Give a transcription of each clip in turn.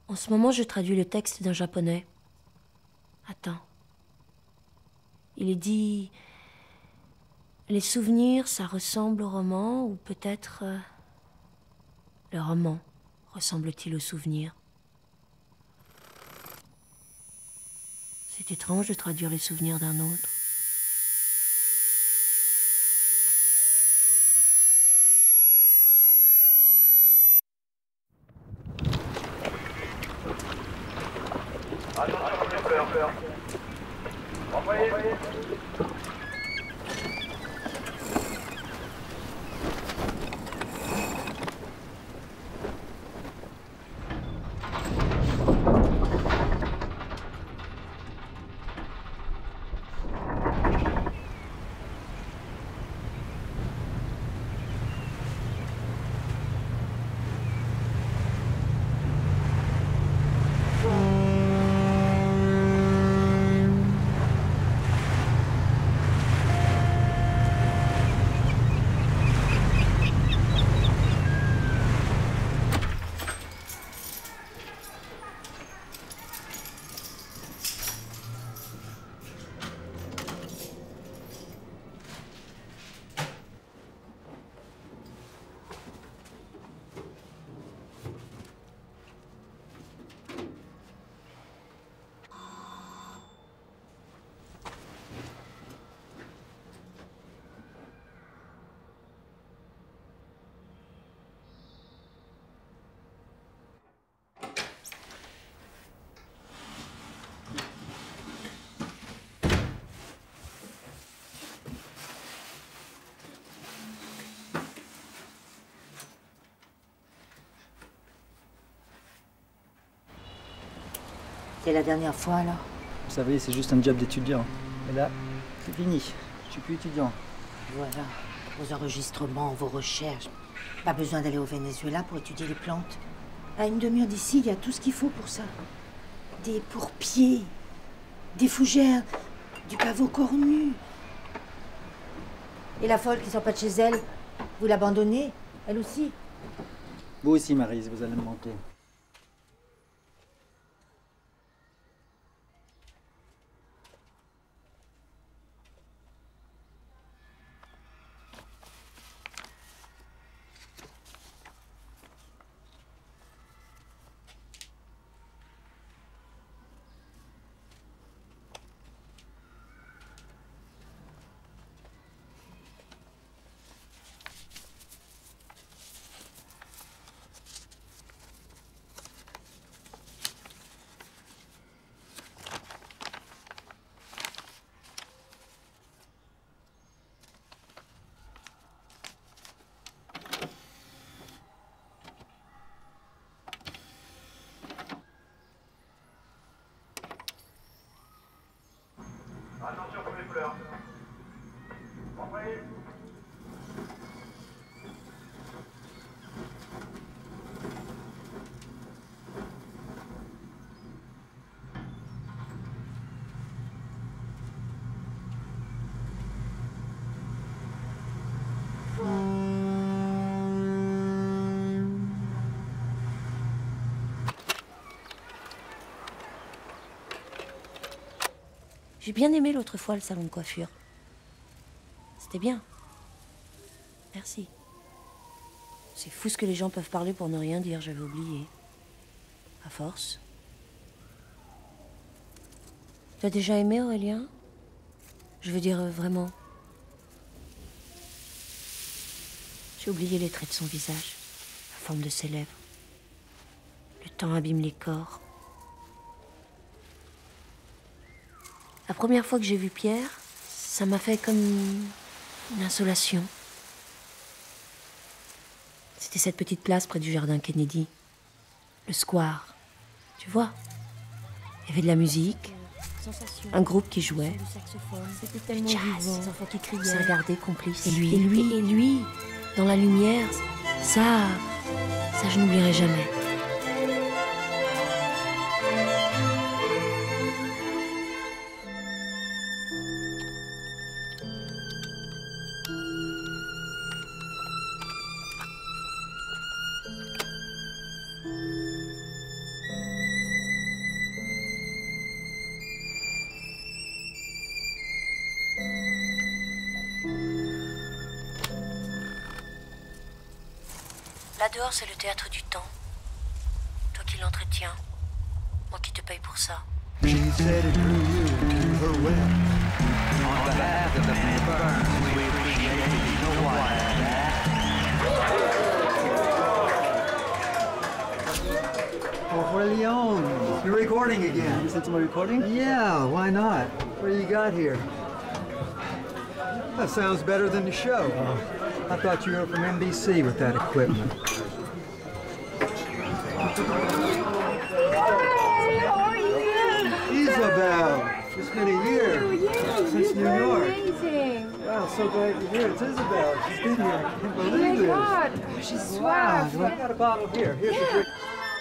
En ce moment, je traduis le texte d'un japonais. Attends. Il est dit... Les souvenirs, ça ressemble au roman, ou peut-être... le roman ressemble-t-il au souvenir? C'est étrange de traduire les souvenirs d'un autre. Attention, envoyez. C'est la dernière fois alors? Vous savez, c'est juste un job d'étudiant. Et là, c'est fini. Je suis plus étudiant. Voilà, vos enregistrements, vos recherches. Pas besoin d'aller au Venezuela pour étudier les plantes. À une demi-heure d'ici, il y a tout ce qu'il faut pour ça. Des pourpiers, des fougères, du pavot cornu. Et la folle qui sort pas de chez elle, vous l'abandonnez, elle aussi? Vous aussi, Maryse, vous allez me manquer. Attention pour les fleurs. Envoyez. J'ai bien aimé l'autre fois le salon de coiffure. C'était bien. Merci. C'est fou ce que les gens peuvent parler pour ne rien dire, j'avais oublié. À force. Tu as déjà aimé Aurélien? Je veux dire, vraiment. J'ai oublié les traits de son visage, la forme de ses lèvres. Le temps abîme les corps. La première fois que j'ai vu Pierre, ça m'a fait comme une insolation. C'était cette petite place près du jardin Kennedy. Le square. Tu vois? Il y avait de la musique, un groupe qui jouait, le jazz, des enfants qui criaient, on s'est regardés complices. Et lui, dans la lumière, ça je n'oublierai jamais. dehors, c'est le théâtre du temps. Toi qui l'entretiens, moi qui te paye pour ça. She said it drew you to her will. On behalf of the man who burns, we appreciate it. You know why that? Oh, Leon, you're recording again. Listen to my recording? Yeah, why not? What do you got here? That sounds better than the show. I thought you were from NBC with that equipment. Isabel, it's been a year since New York. Amazing. Wow, so glad you're here. It's Isabel. She's been here. I can't believe this. God, she's Wow, suave. well, I got a bottle here. Here's a drink.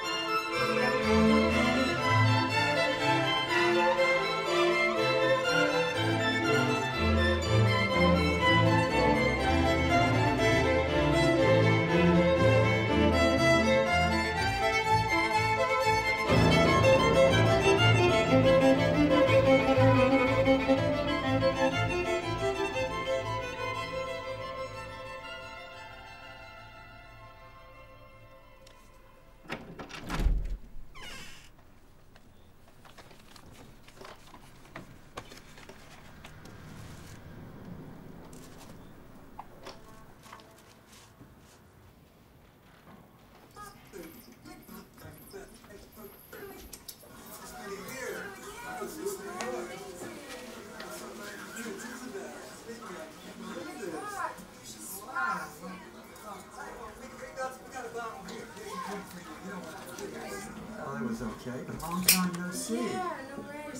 Oh, that was okay. Long time no see. Yeah, no worries.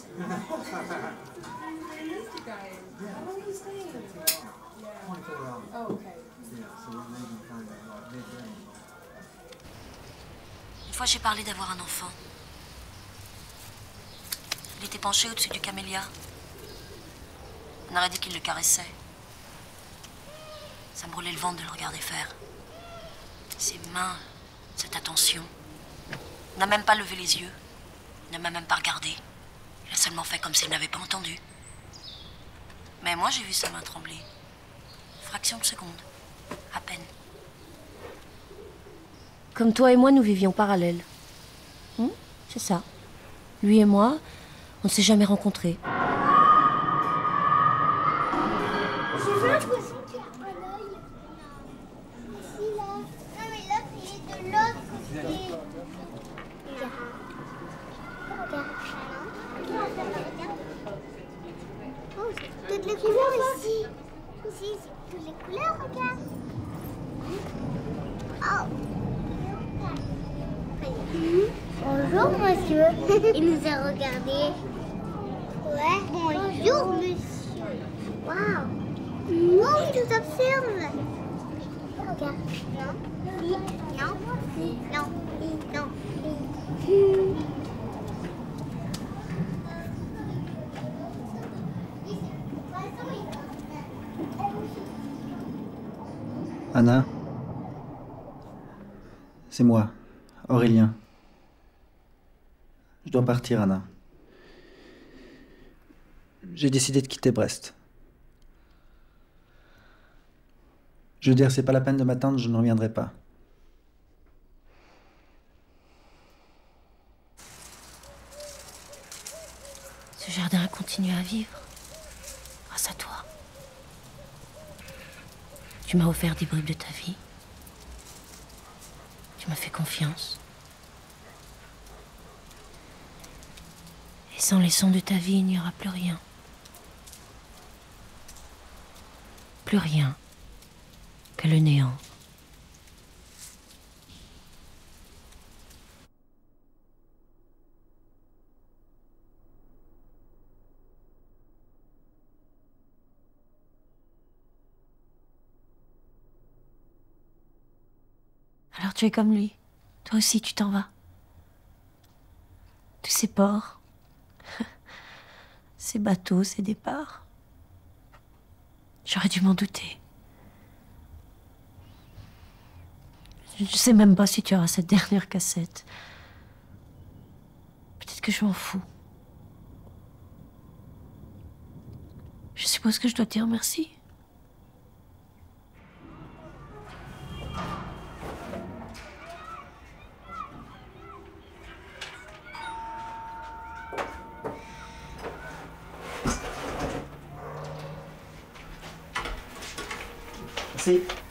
I missed you guys. How long are you staying? 24 hours. Oh, okay. Yeah, so we're leaving kind of midday. Une fois, j'ai parlé d'avoir un enfant. Il était penché au-dessus du camélia. On aurait dit qu'il le caressait. Ça me brûlait le ventre de le regarder faire. Ses mains, cette attention. Il n'a même pas levé les yeux. Il ne m'a même pas regardé. Il a seulement fait comme s'il n'avait pas entendu. Mais moi, j'ai vu sa main trembler. Fraction de seconde. À peine. Comme toi et moi, nous vivions parallèles. C'est ça. Lui et moi, on ne s'est jamais rencontrés. J'ai l'impression qu'il a un œil. Ici, là. Non, mais là, c'est de l'autre côté. Regarde. Regarde. Oh, c'est toutes les couleurs ici. Ici, c'est toutes les couleurs, regarde. Oh. Bonjour, monsieur. Il nous a regardés. Ouais. Bonjour, monsieur. Waouh. Oh, il nous observe. Regarde. Non. Si. Non. Si. Non. Si. Non. Si. Anna, c'est moi, Aurélien. Je dois partir, Anna. J'ai décidé de quitter Brest. Je veux dire, c'est pas la peine de m'attendre, je ne reviendrai pas. Ce jardin a continué à vivre. Grâce à toi. Tu m'as offert des bribes de ta vie. Tu m'as fait confiance. Et sans les sons de ta vie, il n'y aura plus rien. Plus rien que le néant. Alors tu es comme lui. Toi aussi, tu t'en vas. Tous ces ports, ces bateaux, ces départs. J'aurais dû m'en douter. Je ne sais même pas si tu auras cette dernière cassette. Peut-être que je m'en fous. Je suppose que je dois te dire merci. Merci.